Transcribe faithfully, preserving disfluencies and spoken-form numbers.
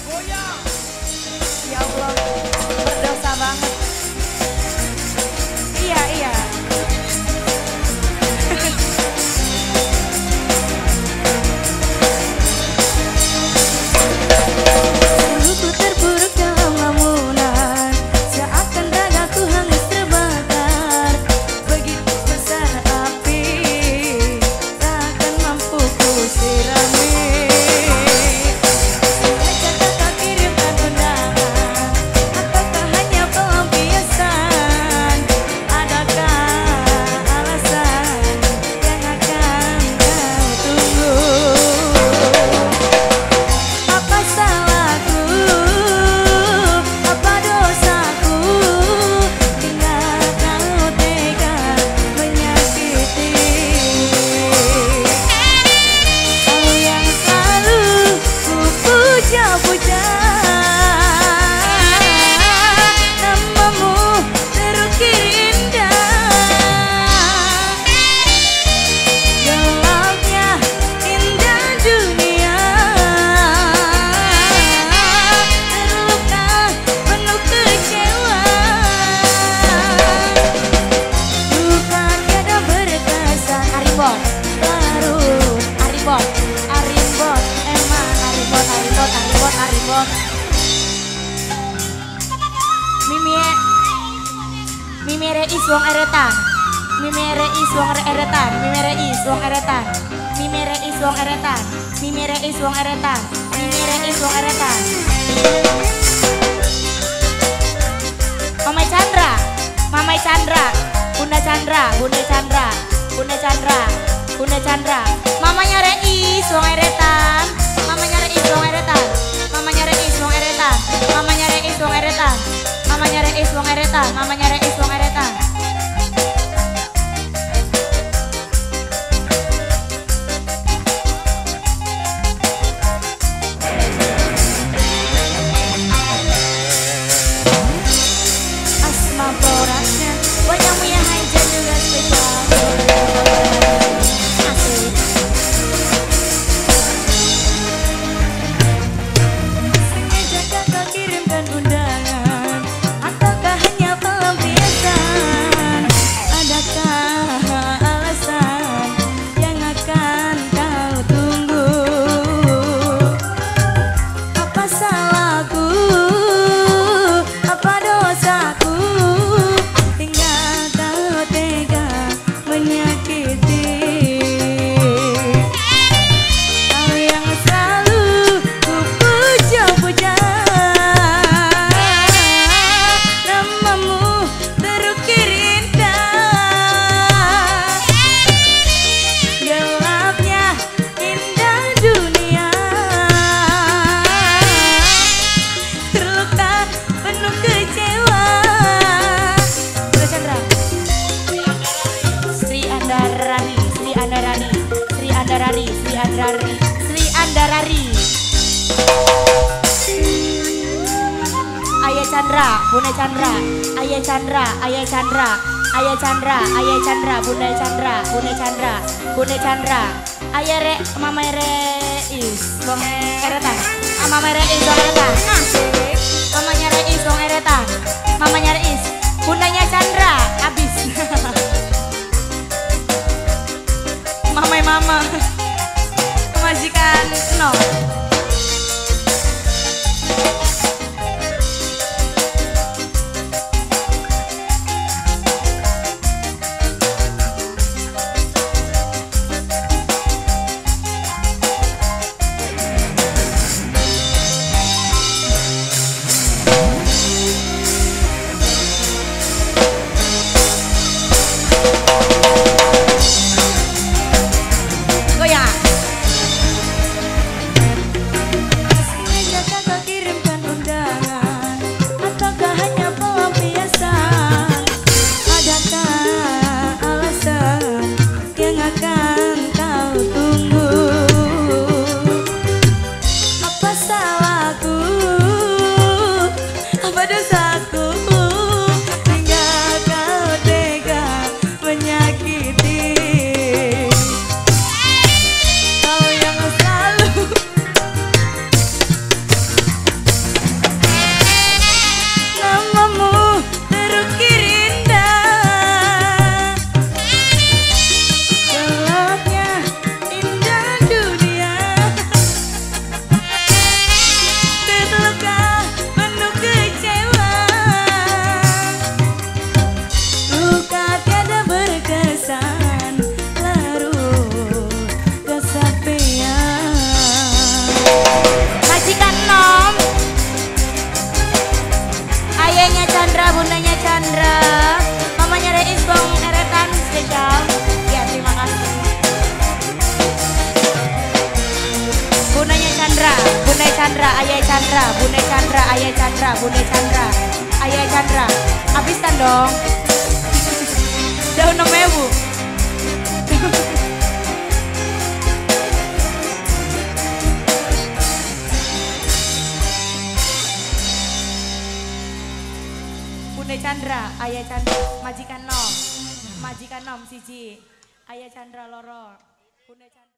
Ya Allah, berdosa banget. Iya, iya. Duluku terpuruk dalam lamunan, seakan ragaku hangus terbakar. Begitu besar api, takkan mampu ku sirami. Sengaja kakak kirimkan undangan, ataukah hanya pelampiasan? Adakah alasan yang akan kau tunggu? Apa salahku, apa dosaku, hingga kau tega menyakiti. Kau yang selalu ku puja-puja, namamu terukir indah. Gelapnya indah dunia, terluka penuh kecewa. Bukan tiada berkesan. Arimbon, larut Arimbon, Arimbon, emang Arimbon, Arimbon, Arimbon, Arimbon. Mimie, mimire is wong eretan, mimire is wong eretan, mimire is wong eretan, mimire is wong eretan, mimire is wong eretan, mimire is wong eretan. Mamai Chandra, Mamai Chandra, Bunda Chandra, Bunda Chandra, Bunda Chandra, Bunda Chandra. Mamanya Reis wong eretan, mamanya Reis wong eretan, mamanya Reis wong eretan, mamanya Reis wong eretan, mamanya Reis wong eretan, mamanya Reis wong eretan. Asma borasnya wajahmu yang hajar juga spesial. Asik. Sengaja kakak kirimkan undangan, ataukah hanya pelampiasan? Adakah alasan yang akan kau tunggu? Apa salahku, apa dosaku, hingga kau tega menyakiti. Kau yang selalu ku puja-puja, namamu terukir indah. Gelapnya indah dunia, terluka penuh kecewa. Bunda Chandra, Sri Andarari, Sri Andarari, Sri Andarari, Sri Andarari, Sri Andarari. Ayah Chandra, Bunda Chandra, Ayah Chandra, Ayah Chandra, Ayah Chandra, Ayah Chandra, Bunda Chandra, Bunda Chandra, Bunda Chandra. Ayah Re, Mama Reis, Bong Eretan, ah, Mama Reis, Bong Eretan. Asik. Mamanya Reis, Bong Eretan, mamanya Reis, bundanya Chandra, abis. Mamai mama, kemajikan no. Goyang. Chandra, Ayah Chandra, Bunda Chandra, Ayah Chandra, Bunda Chandra, Ayah Chandra. Habiskan dong. Daun namanya Bu. Bunda Chandra, Ayah Chandra, majikan nom, majikan nom siji, Ayah Chandra loro, Bunda Chandra.